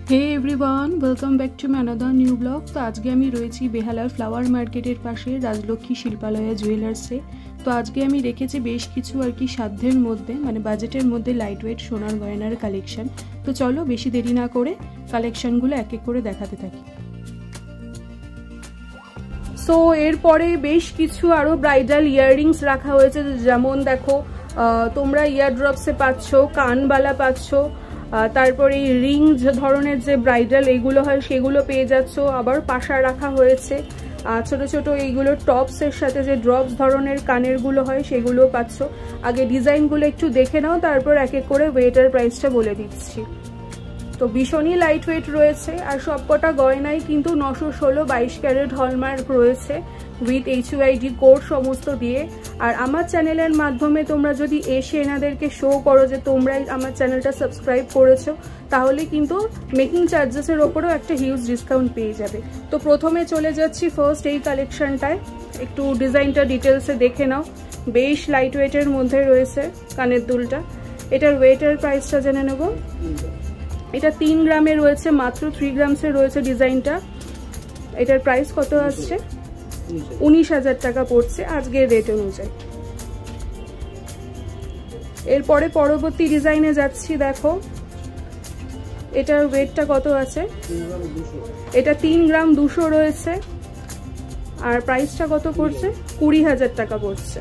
Hey everyone, welcome back to my another new blog. তো আজকে আমি রয়েছি বেহালার ফ্লাওয়ার মার্কেটের পাশে রাজলক্ষ্মী শিল্পালয়া জুয়েলার্সে। তো আজকে আমি রেখেছি বেশ কিছু আর কি সাধ্যের মধ্যে, মানে বাজেটের মধ্যে লাইট ওয়েট সোনার গয়নার কালেকশন। তো চলো বেশি দেরি না করে কালেকশনগুলো এক এক করে দেখাতে থাকি। সো এরপরে বেশ কিছু আরও ব্রাইডাল ইয়াররিংস রাখা হয়েছে, যেমন দেখো তোমরা ইয়ারড্রপসে পাচ্ছ, কানবালা পাচ্ছ, তারপরে রিং ধরনের যে ব্রাইডাল এইগুলো হয় সেগুলো পেয়ে যাচ্ছ। আবার পাশা রাখা হয়েছে, ছোট ছোট এইগুলো টপসের সাথে যে ড্রপস ধরনের কানেরগুলো হয় সেগুলো পাচ্ছ। আগে ডিজাইনগুলো একটু দেখে নাও, তারপর এক এক করে ওয়েটার প্রাইসটা বলে দিচ্ছি। তো ভীষণই লাইট ওয়েট রয়েছে, আর সবকটা গয়নাই কিন্তু 916 22 ক্যারেট হলমার্ক রয়েছে উইথ HUID কোড সমস্ত দিয়ে। আর আমার চ্যানেলের মাধ্যমে তোমরা যদি এসে এনাদেরকে শো করো যে তোমরাই আমার চ্যানেলটা সাবস্ক্রাইব করেছো, তাহলে কিন্তু মেকিং চার্জেসের ওপরেও একটা হিউজ ডিসকাউন্ট পেয়ে যাবে। তো প্রথমে চলে যাচ্ছি ফার্স্ট এই কালেকশনটায়, একটু ডিজাইনটা ডিটেলসে দেখে নাও। বেশ লাইট ওয়েটের মধ্যে রয়েছে কানের দুলটা। এটার ওয়েটের প্রাইসটা জেনে নেব। এটা 3 গ্রামে রয়েছে, মাত্র 3 গ্রামসে রয়েছে ডিজাইনটা। এটার প্রাইস কত আসছে? 19,000 টাকা পড়ছে আজকের রেট অনুযায়ী। এরপরে পরবর্তী ডিজাইনে যাচ্ছি। দেখো এটার ওয়েটটা কত আছে? এটা 3 গ্রাম 200 রয়েছে, আর প্রাইসটা কত পড়ছে? 20,000 টাকা পড়ছে।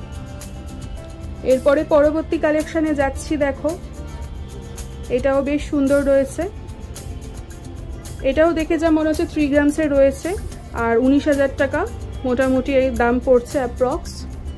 এরপরে পরবর্তী কালেকশনে যাচ্ছি। দেখো এটাও বেশ সুন্দর রয়েছে, এটাও দেখে যা মনে হচ্ছে 3 গ্রামসের রয়েছে, আর 19,000 টাকা মোটামুটি এই দাম পড়ছে অ্যাপ্রক্স।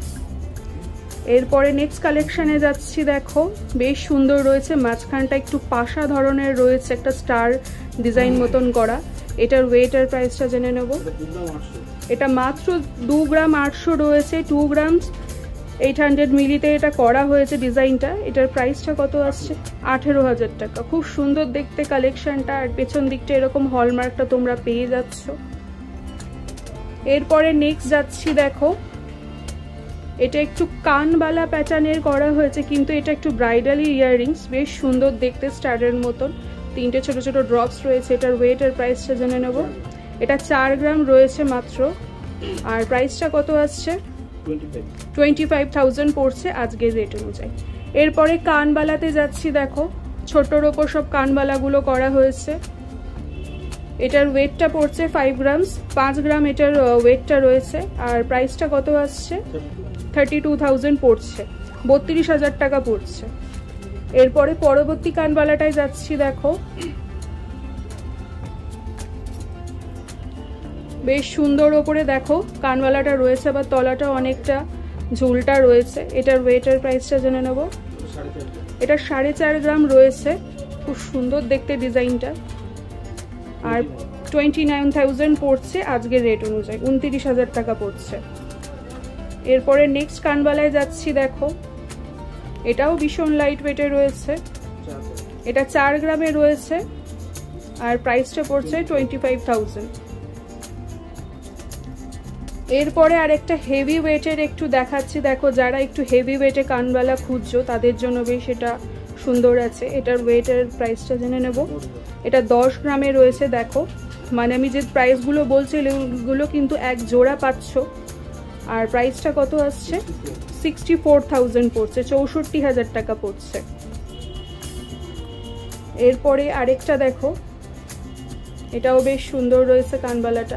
এরপরে নেক্সট কালেকশানে যাচ্ছি। দেখো বেশ সুন্দর রয়েছে, মাঝখানটা একটু পাশা ধরনের রয়েছে, একটা স্টার ডিজাইন মতন করা। এটার ওয়েট আর প্রাইসটা জেনে নেব। এটা মাত্র 2 গ্রাম 800 রয়েছে, 2 গ্রামস 800 মিলিতে এটা করা হয়েছে ডিজাইনটা। এটার প্রাইসটা কত আসছে? 18,000 টাকা। খুব সুন্দর দেখতে কালেকশনটা, আর পেছন দিকটা এরকম হলমার্কটা তোমরা পেয়ে যাচ্ছ। এরপরে নেক্সট যাচ্ছি। দেখো এটা একটু কানবালা প্যাটার্নের করা হয়েছে, কিন্তু এটা একটু ব্রাইডালি ইয়াররিংস, বেশ সুন্দর দেখতে, স্টারের মতন। 3টে ছোট ছোট ড্রপস রয়েছে। এটার ওয়েট আর প্রাইসটা জেনে নেব। এটা 4 গ্রাম রয়েছে মাত্র, আর প্রাইসটা কত আসছে? 25,000 পড়ছে আজকের রেট অনুযায়ী। এরপরে কানবালাতে যাচ্ছি। দেখো ছোটর ওপর সব কানবালাগুলো করা হয়েছে। এটার ওয়েটটা পড়ছে 5 গ্রামস, 5 গ্রাম এটার ওয়েটটা রয়েছে, আর প্রাইসটা কত আসছে? 32,000 পড়ছে, 32,000 টাকা পড়ছে। এরপরে পরবর্তী কানবালাটায় যাচ্ছি। দেখো বেশ সুন্দর ওপরে দেখো কানবালাটা রয়েছে, আবার তলাটা অনেকটা ঝুলটা রয়েছে। এটার ওয়েটার প্রাইসটা জেনে নেব। এটা 4.5 গ্রাম রয়েছে, খুব সুন্দর দেখতে ডিজাইনটা, আর 29,000 পড়ছে আজকের রেট অনুযায়ী, 29,000 টাকা পড়ছে। এরপরে নেক্সট কানবালায় যাচ্ছি। দেখো এটাও ভীষণ লাইট ওয়েটে রয়েছে, এটা 4 গ্রামে রয়েছে, আর প্রাইসটা পড়ছে 25,000। এরপরে আরেকটা হেভি ওয়েটের একটু দেখাচ্ছি। দেখো যারা একটু হেভি ওয়েটে কানবালা খুঁজছো তাদের জন্য বেশ এটা সুন্দর আছে। এটার ওয়েটের প্রাইসটা জেনে নেব। এটা 10 গ্রামে রয়েছে। দেখো মানে আমি যে প্রাইসগুলো বলছি এগুলো কিন্তু এক জোড়া পাচ্ছ, আর প্রাইসটা কত আসছে? 64,000 পড়ছে, 64,000 টাকা পড়ছে। এরপরে আরেকটা দেখো, এটাও বেশ সুন্দর রয়েছে কানবালাটা।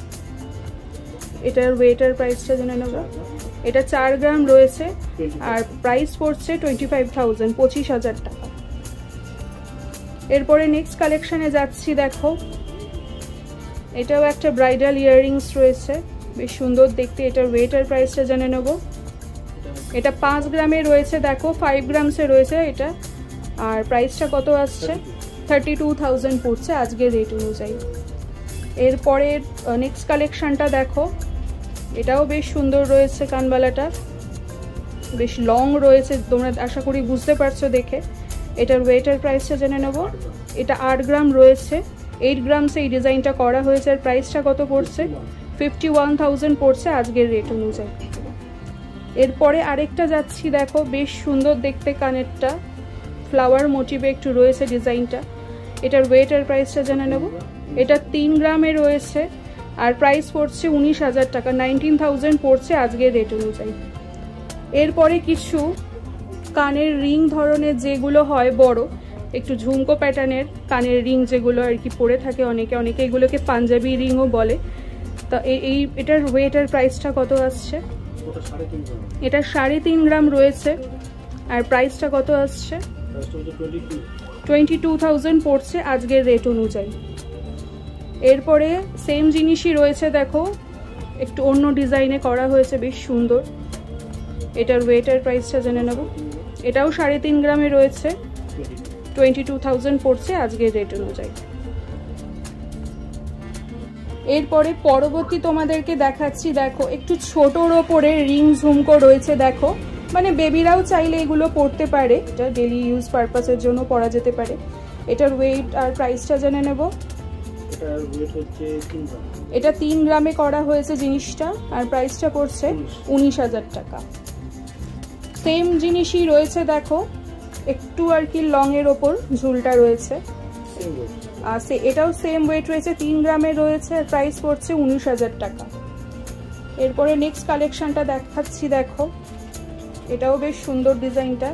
এটার ওয়েটার প্রাইসটা জেনে নেব। এটা 4 গ্রাম রয়েছে, আর প্রাইস পড়ছে 25,000, 25,000 টাকা। এরপরে নেক্সট কালেকশনে যাচ্ছি। দেখো এটাও একটা ব্রাইডাল ইয়াররিংস রয়েছে, বেশ সুন্দর দেখতে। এটার ওয়েটার প্রাইসটা জেনে নেব। এটা 5 গ্রামে রয়েছে। দেখো 5 গ্রামসে রয়েছে এটা, আর প্রাইসটা কত আসছে? 32,000 পড়ছে আজকের রেট অনুযায়ী। এরপরে নেক্সট কালেকশনটা দেখো, এটাও বেশ সুন্দর রয়েছে, কানবালাটা বেশ লং রয়েছে, তোমরা আশা করি বুঝতে পারছো দেখে। এটার ওয়েটার প্রাইসটা জেনে নেব। এটা 8 গ্রাম রয়েছে, 8 গ্রামসে এই ডিজাইনটা করা হয়েছে, আর প্রাইসটা কত পড়ছে? 51,000 পড়ছে আজকের রেট অনুযায়ী। এরপরে আরেকটা যাচ্ছি। দেখো বেশ সুন্দর দেখতে কানেরটা, ফ্লাওয়ার মোটিভে একটু রয়েছে ডিজাইনটা। এটার ওয়েট আর প্রাইসটা জেনে নেব। এটা 3 গ্রামে রয়েছে আর প্রাইস পড়ছে 19,000 টাকা, 19,000 পড়ছে আজকের রেট অনুযায়ী। এরপরে কিছু কানের রিং ধরনের যেগুলো হয় বড় একটু ঝুমকো প্যাটার্নের কানের রিং যেগুলো আর কি পরে থাকে অনেকে এগুলোকে পাঞ্জাবি রিংও বলে। তা এটার ওয়েট আর প্রাইসটা কত আসছে? এটা 3.5 গ্রাম রয়েছে আর প্রাইসটা কত আসছে? 22,000 পড়ছে আজকের রেট অনুযায়ী। এরপরে সেম জিনিসই রয়েছে, দেখো একটু অন্য ডিজাইনে করা হয়েছে, বেশ সুন্দর। এটার ওয়েট আর প্রাইসটা জেনে নেব। এটাও 3.5 গ্রামে রয়েছে, 22,000 পড়ছে আজকের রেট অনুযায়ী। এরপরে পরবর্তী তোমাদেরকে দেখাচ্ছি, দেখো একটু ছোটোর ওপরে রিং ঝুমকো রয়েছে, দেখো মানে বেবিরাও চাইলে এগুলো পরতে পারে, এটা ডেলি ইউজ পারপাসের জন্য পরা যেতে পারে। এটার ওয়েট আর প্রাইসটা জেনে নেব। এটা 3 গ্রামে করা হয়েছে জিনিসটা আর প্রাইসটা পড়ছে 19,000 টাকা। সেম জিনিসই রয়েছে, দেখো একটু আর কি লং এর ওপর ঝুলটা রয়েছে, আর এটাও সেম ওয়েট রয়েছে, 3 গ্রামে রয়েছে আর প্রাইস পড়ছে 19,000 টাকা। এরপরে নেক্সট কালেকশনটা দেখাচ্ছি, দেখো এটাও বেশ সুন্দর ডিজাইনটা।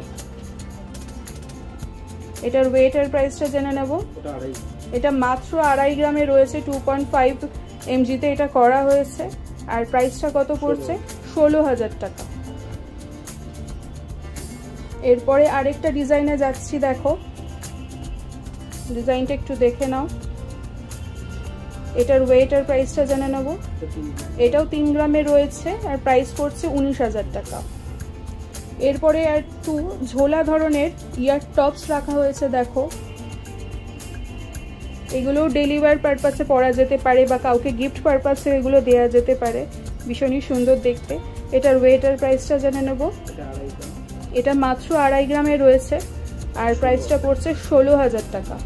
এটার ওয়েট আর প্রাইসটা জেনে নেব। এটা মাত্র 2.5 গ্রামে রয়েছে, 2.5 mg-তে এটা করা হয়েছে আর প্রাইসটা কত পড়ছে? 16,000 টাকা। এরপরে আরেকটা ডিজাইনে যাচ্ছি, দেখো ডিজাইনটা একটু দেখে নাও। এটার ওয়েট আর প্রাইসটা জেনে নেব। এটাও 3 গ্রামে রয়েছে আর প্রাইস পড়ছে 19,000 টাকা। এরপরে আর একটু ঝোলা ধরনের ইয়ার টপস রাখা হয়েছে, দেখো এগুলো ডেলি ওয়্যার পারপাসে পরা যেতে পারে বা কাউকে গিফট পারপাসে এগুলো দেওয়া যেতে পারে, ভীষণই সুন্দর দেখতে। এটার ওয়েট আর প্রাইসটা জেনে নেব। এটা মাত্র 2.5 গ্রামে রয়েছে আর প্রাইসটা পড়ছে 16,000 টাকা।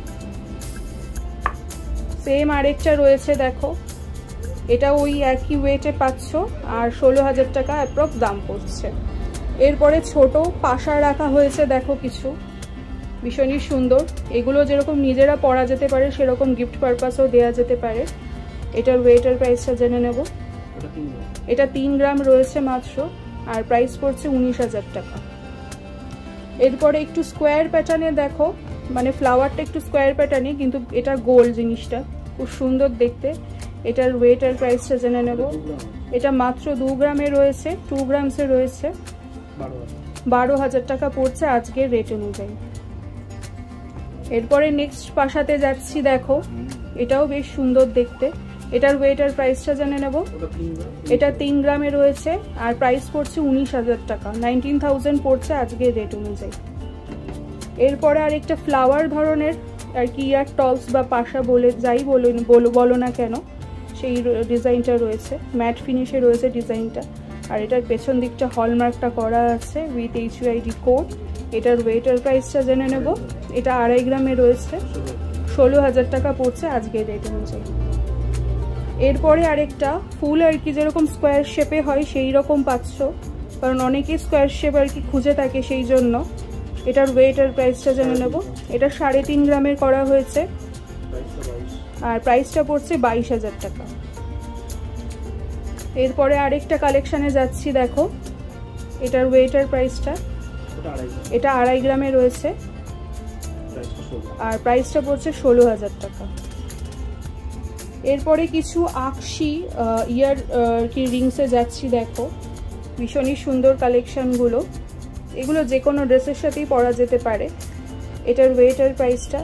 সেম আরেকটা রয়েছে, দেখো এটা ওই একই ওয়েটে পাচ্ছ আর 16,000 টাকা অ্যাপ্রক্স দাম পড়ছে। এরপরে ছোট পাশা রাখা হয়েছে, দেখো কিছু ভীষণই সুন্দর, এগুলো যেরকম নিজেরা পরা যেতে পারে সেরকম গিফট পারপাসেও দেওয়া যেতে পারে। এটার ওয়েট আর প্রাইসটা জেনে নেব। এটা 3 গ্রাম রয়েছে মাত্র আর প্রাইস পড়ছে 19,000 টাকা। এরপরে একটু স্কোয়ার প্যাটার্নে, দেখো মানে ফ্লাওয়ারটা একটু স্কোয়ার প্যাটার্নে কিন্তু এটা গোল জিনিসটা খুব সুন্দর দেখতে। এটার ওয়েট আর প্রাইসটা জেনে নেব। এটা মাত্র 2 গ্রামে রয়েছে, 2 গ্রামসে রয়েছে, 12,000 টাকা পড়ছে আজকের রেট অনুযায়ী। এরপরে নেক্সট পাশাতে যাচ্ছি, দেখো এটাও বেশ সুন্দর দেখতে। এটার ওয়েট আর প্রাইসটা জেনে নেব। এটা 3 গ্রামে রয়েছে আর প্রাইস পড়ছে 19,000 টাকা, 19,000 পড়ছে আজকের রেট অনুযায়ী। এরপরে আরেকটা ফ্লাওয়ার ধরনের আর কি ইয়ার টপস বা পাশা বলে যাই বলো না কেন, সেই ডিজাইনটা রয়েছে, ম্যাট ফিনিশে রয়েছে ডিজাইনটা। আর এটার পেছন দিকটা হলমার্কটা করা আছে উইথ HUID কোড। এটার ওয়েট আর প্রাইসটা জেনে নেব। এটা 2.5 গ্রামে রয়েছে, 16,000 টাকা পড়ছে আজকের রেট অনুযায়ী। এরপরে আরেকটা ফুল আর কি যেরকম স্কোয়ার শেপে হয় সেই রকম পাচ্ছ, কারণ অনেকেই স্কোয়ার শেপ আর কি খুঁজে থাকে, সেই জন্য। এটার ওয়েট আর প্রাইসটা জেনে নেব। এটা 3.5 গ্রামের করা হয়েছে আর প্রাইসটা পড়ছে 22,000 টাকা। এরপরে আরেকটা কালেকশানে যাচ্ছি, দেখো এটার ওয়েট আর প্রাইসটা, এটা 2.5 গ্রামে রয়েছে আর প্রাইসটা পড়ছে 16,000 টাকা। এরপরে কিছু আকশি ইয়ার কি রিংসে যাচ্ছি, দেখো ভীষণই সুন্দর কালেকশনগুলো, এগুলো যে কোনো ড্রেসের সাথেই পরা যেতে পারে। এটার ওয়েট আর প্রাইসটা,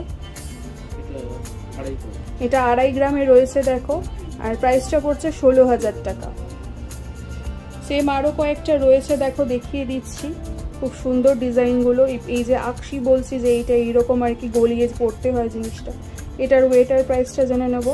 এটা 2.5 গ্রামে রয়েছে, দেখো আর প্রাইসটা পড়ছে 16,000 টাকা। সেম আরও কয়েকটা রয়েছে, দেখো দেখিয়ে দিচ্ছি, খুব সুন্দর ডিজাইনগুলো। এই যে আকশি বলছি যে এইটা এইরকম আর কি গলিয়ে পড়তে হয় জিনিসটা। এটার ওয়েট আর প্রাইসটা জেনে নেব।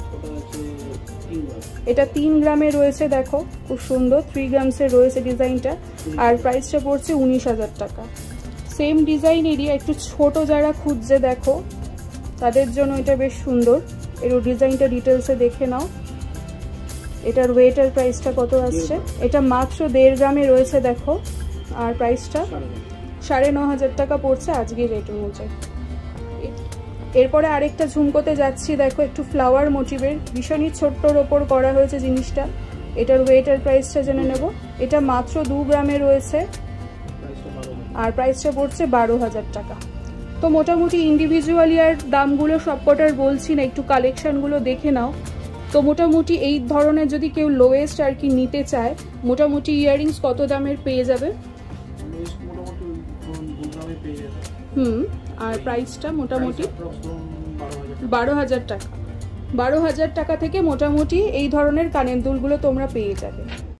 এটা 3 গ্রামে রয়েছে, দেখো খুব সুন্দর, 3 গ্রামসের রয়েছে ডিজাইনটা আর প্রাইসটা পড়ছে 19,000 টাকা। সেম ডিজাইনেরই একটু ছোট যারা খুঁজছে, দেখো তাদের জন্য এটা বেশ সুন্দর। এর ডিজাইনটা ডিটেলসে দেখে নাও। এটার ওয়েট আর প্রাইসটা কত আসছে? এটা মাত্র 1.5 গ্রামে রয়েছে, দেখো আর প্রাইসটা 9,500 টাকা পড়ছে আজকের রেট অনুযায়ী। এরপরে আরেকটা ঝুমকোতে যাচ্ছি, দেখো একটু ফ্লাওয়ার মোটিভের, ভীষণই ছোট্টর ওপর করা হয়েছে জিনিসটা। এটার ওয়েট আর প্রাইসটা জেনে নেব। এটা মাত্র 2 গ্রামে রয়েছে আর প্রাইসটা পড়ছে 12,000 টাকা। তো মোটামুটি ইন্ডিভিজুয়ালি আর দামগুলো সবকটার বলছি না, একটু কালেকশানগুলো দেখে নাও। তো মোটামুটি এই ধরনের যদি কেউ লোয়েস্ট আর কি নিতে চায়, মোটামুটি ইয়াররিংস কত দামের পেয়ে যাবে? আর প্রাইসটা মোটামুটি 12,000 টাকা। 12,000 টাকা থেকে মোটামুটি এই ধরনের কানের দুলগুলো তোমরা পেয়ে যাবে।